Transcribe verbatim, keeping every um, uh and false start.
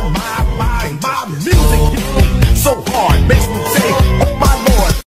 my, my, my, my music hits me so hard, makes me